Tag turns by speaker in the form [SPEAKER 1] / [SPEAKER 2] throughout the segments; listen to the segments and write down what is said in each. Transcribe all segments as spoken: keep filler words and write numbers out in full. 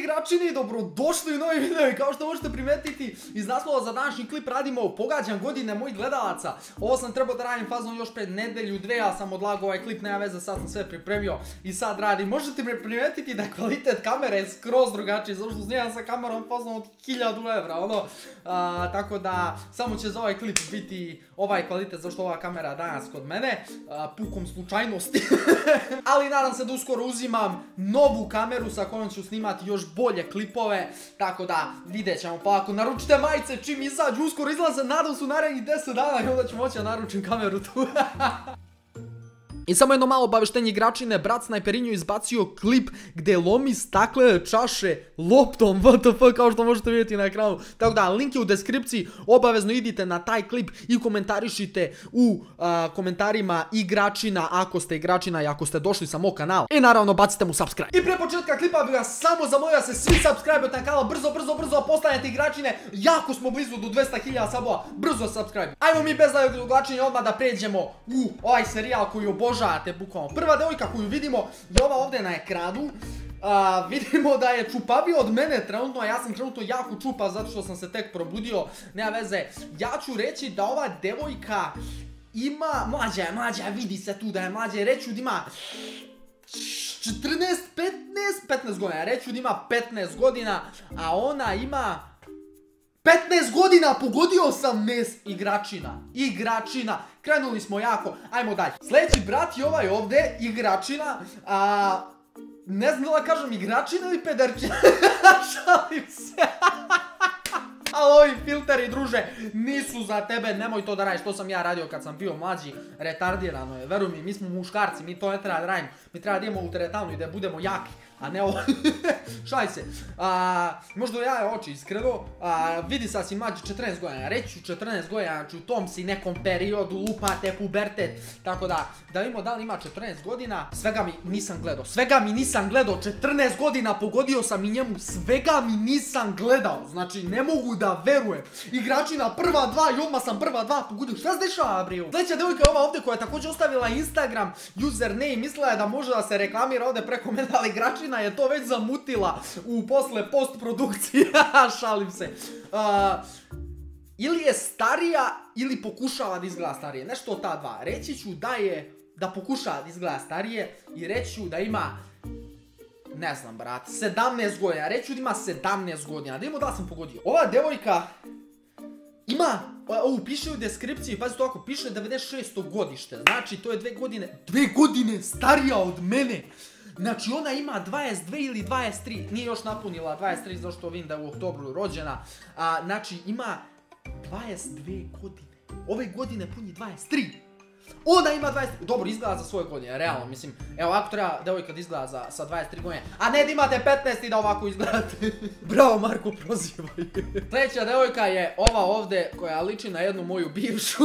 [SPEAKER 1] igračini, dobrodošli u novi video i kao što možete primetiti iz naslova za današnji klip radimo pogađam godine mojih gledalaca. Ovo sam trebao da radim fazom još pred nedelju, dve, ja sam odlagao ovaj klip, nema veze, sad sam sve pripremio i sad radim. Možete mi primetiti da kvalitet kamere je skroz drugačiji, zato što snimam sa kamerom fazom od hiljadu evra, ono. A, tako da, samo će za ovaj klip biti ovaj kvalitet, zašto ova kamera danas kod mene, a, pukom slučajnosti. Ali nadam se da uskoro uzimam novu kameru sa kojom ću snimati još bolje klipove, tako da vidjet ćemo polako. Naručite majice čim izađu, uskoro izlaze, nadam se u narednih deset dana i onda ću moći da naručim kameru tu. I samo jedno malo obaveštenje igračine, brat Snajperinju izbacio klip gdje lomi staklene čaše loptom, what the fuck, kao što možete vidjeti na ekranu. Tako da, link je u deskripciji, obavezno idite na taj klip i komentarišite u a, komentarima igračina ako ste igračina i ako ste došli sa mog kanala. I naravno bacite mu subscribe. I prije početka klipa bih vas samo zamolio da se svi subscribe na kanal, brzo, brzo, brzo postanete igračine, jako smo blizu do dvesta hiljada sabova, brzo subscribe. Ajmo mi bez odvlačenja odmah da pređemo u ovaj serijal koji obožavate. Žate, bukvalno. Prva devojka koju vidimo je ova ovdje na ekranu. Uh, vidimo da je čupavija od mene trenutno, a ja sam trenutno jako čupav zato što sam se tek probudio, nema veze. Ja ću reći da ova devojka ima, mlađa je, mlađa, vidi se tu da je mlađa, reću da ima četrnaest, petnaest, petnaest godina, reću da ima petnaest godina, a ona ima petnaest godina, pogodio sam mes, igračina, igračina, krenuli smo jako, ajmo dalje. Sljedeći brat je ovaj ovdje, igračina, a, ne znam da kažem igračina ili pederčina, šalim se. Ali ovi filteri, druže, nisu za tebe, nemoj to da radiš, to sam ja radio kad sam bio mlađi, retardirano je, veruj mi, mi smo muškarci, mi to ne treba da radimo, mi treba da idemo u teretanu i da budemo jaki, a ne ovo, šalj se, a, možda ja je oči iskreno, a, vidi sad si mlađi četrnaest godina, reći ću četrnaest godina, znači u tom si nekom periodu lupate pubertet, tako da, da vidimo da li ima četrnaest godina, svega mi nisam gledao, svega mi nisam gledao, četrnaest godina pogodio sam i njemu, svega mi nisam gledao, znači ne mogu da verujem, igračina prva dva i odmah sam prva dva pogodio, šta se dešava bre? Sljedeća devojka je ova ovdje koja je također ostavila Instagram username, mislila je da može da se reklamira ovdje preko mene, ali igračina je to već zamutila u posle postprodukcije, šalim se. Uh, ili je starija ili pokušava da izgleda starije, nešto od ta dva. Reći ću da je, da pokušava da izgleda starije i reći ću da ima, ne znam brat, sedamnaest godina, reći ću da ima sedamnaest godina, da imamo da sam pogodio. Ova devojka ima, ovo piše u deskripciji, pazite ovako, piše devedeset šesto godište, znači to je dve godine, dve godine starija od mene. Znači ona ima dvadeset dve ili dvadeset tri, nije još napunila dvadeset tri zašto vidim da je u oktobru rođena. A, znači ima dvadeset dve godine, ove godine puni dvadeset tri. Ona ima dvadeset tri, dobro izgleda za svoje godine, realno mislim. Evo ovako treba devojka da izgleda za, sa dvadeset tri godine, a ne da imate petnaest i da ovako izgledate. Bravo Marko, prozivaj. Sljedeća devojka je ova ovdje koja liči na jednu moju bivšu.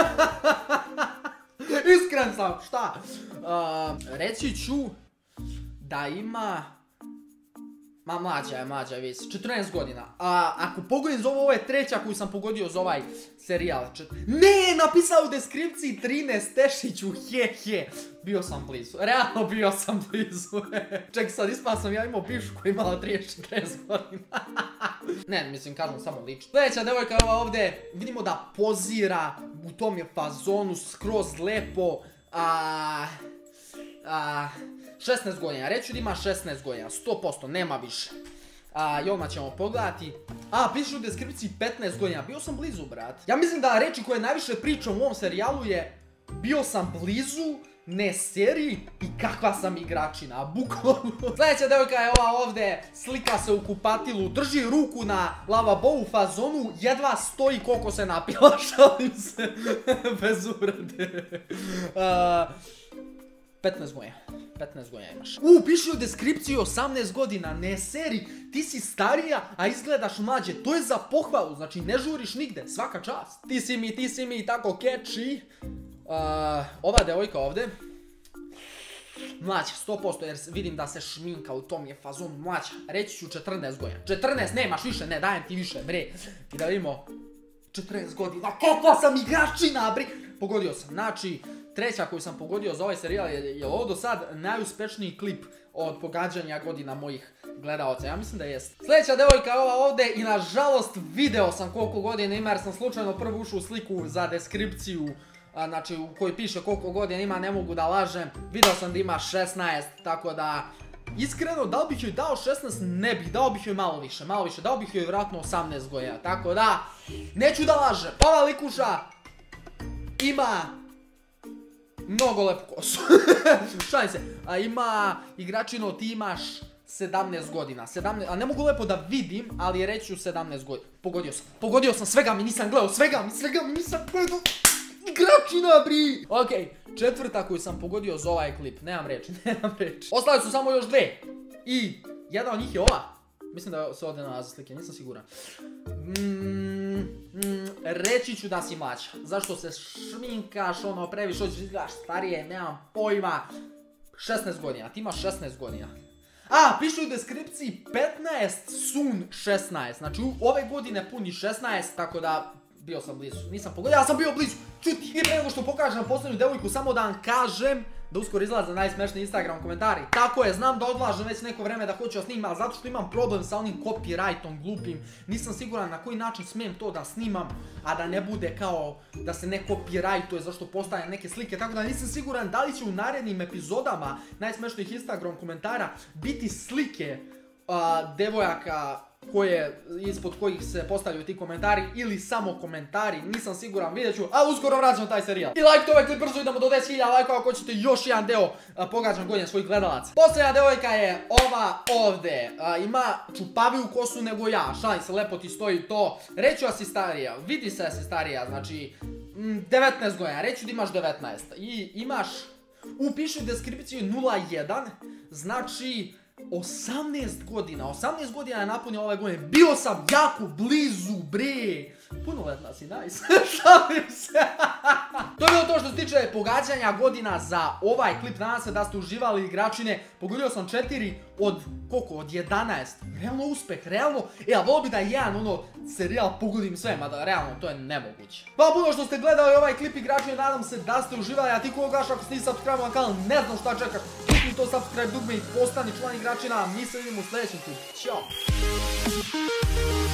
[SPEAKER 1] Iskren sam, šta? Uh, reći ću da ima, ma mlađa je, mlađa je vis, četrnaest godina. A ako pogodim za ovo, ovo je treća koju sam pogodio za ovaj serijal. Ne, napisao u deskripciji trinaest Tešiću, he he. Bio sam blizu, realno bio sam blizu. Ček, sad ispao sam ja imao bivšu koja imala trideset četrnaest godina. Ne, mislim, kažem samo lično. Sljedeća devojka je ova ovdje, vidimo da pozira, u tom je fazonu skroz lepo. A... A... šesnaest godina, reću da ima šesnaest godina, sto posto, nema više. A, i odmah ćemo pogledati. A, piše u deskripciji petnaest godina, bio sam blizu, brat. Ja mislim da reči koje najviše pričam u ovom serijalu je bio sam blizu, ne seriji i kakva sam igračina, bukvalno. Sljedeća devojka je ova ovdje, slika se u kupatilu, drži ruku na lavabou fazonu, jedva stoji koliko se napila, šalim se, bez uvrede. Uh, petnaest godina, petnaest godina imaš. U, piše u deskripciji osamnaest godina, ne seri, ti si starija, a izgledaš mlađe, to je za pohvalu, znači ne žuriš nigde, svaka čast. Ti si mi, ti si mi, tako catchy. Uh, ova devojka ovdje, mlađa, sto posto, jer vidim da se šminka, u tom je fazon mlađa, reći ću četrnaest godina. četrnaest, nemaš više, ne, dajem ti više, bre. I da vidimo, četrnaest godina, kakva sam igračina, bri! Pogodio sam, znači, treća koju sam pogodio za ovaj serijal je, je ovo do sad najuspešniji klip od pogađanja godina mojih gledalaca. Ja mislim da jest. Sljedeća devojka je ova ovdje i nažalost video sam koliko godina ima jer sam slučajno prvo ušao u sliku za deskripciju, a, znači u kojoj piše koliko godina ima, ne mogu da lažem. Video sam da ima šesnaest, tako da iskreno da li bih joj dao šesnaest, ne bih, dao bih joj malo više, malo više, dao bih joj vjerojatno osamnaest godina, tako da neću da lažem. Ova likuša ima mnogo lepu kosu. Šalim se. A ima igračino, ti imaš sedamnaest godina. sedamnaest, a ne mogu lepo da vidim, ali reći ću sedamnaest godina. Pogodio sam. Pogodio sam, svega mi nisam gledao, svega mi, svega mi nisam gledao. Igračina, bri! Okej, četvrta koju sam pogodio za ovaj klip. Nemam reći, nemam reći. Ostale su samo još dve. I jedna od njih je ova. Mislim da se ovdje nalaze slike, nisam siguran. Mm, mm, reći ću da si mlađa. Zašto se šminkaš, ono, previše hoćeš izgledaš starije, nemam pojma. šesnaest godina, ti imaš šesnaest godina. A, piše u deskripciji petnaest, soon šesnaest. Znači, ove godine puni šesnaest, tako da bio sam blizu. Nisam pogodio, ja sam bio blizu. Čuti, i pre nego što pokažem posljednju devojku, samo da vam kažem da uskoro izlaze najsmešniji Instagram komentari. Tako je, znam da odlažem već neko vreme da hoću da snimam, ali zato što imam problem sa onim copyrightom glupim. Nisam siguran na koji način smijem to da snimam, a da ne bude kao da se ne copyrightuje zašto postavljam neke slike. Tako da nisam siguran da li će u narednim epizodama najsmešnijih Instagram komentara biti slike uh, devojaka koje, ispod kojih se postavljaju ti komentari ili samo komentari, nisam siguran, vidjet ću, a uskoro vraćam taj serijal. I lajkite ovaj klip, brzo idemo do deset hiljada lajkova ako hoćete još jedan deo a, pogađam godina svojih gledalaca. Posljednja devojka je ova ovdje, a, ima čupaviju kosu nego ja, šalim se, lepo ti stoji to, reću da si starija, vidi se da si starija, znači mm, devetnaest godina, reću da imaš devetnaest i imaš, upiši u deskripciju nula jedan, znači osamnaest godina, osamnaest godina je napunio ove godine, bio sam jako blizu, bre. Punoletna si, nice. Šalim se. To je bilo to što se tiče pogađanja godina za ovaj klip. Nadam se da ste uživali igračine. Pogodio sam četiri od koliko? Od jedanaest. Realno uspeh, realno. E, a volio bi da jedan ono serijal pogodim sve, mada realno to je nemoguće. Hvala puno što ste gledali ovaj klip igračine. Nadam se da ste uživali. A ti koga gaš ako ste nisi subscribe na kanal, ne znam šta čekaš. Klikni to subscribe dugme i postani član igračina. Mi se vidimo u sljedećem klipu. Ćao.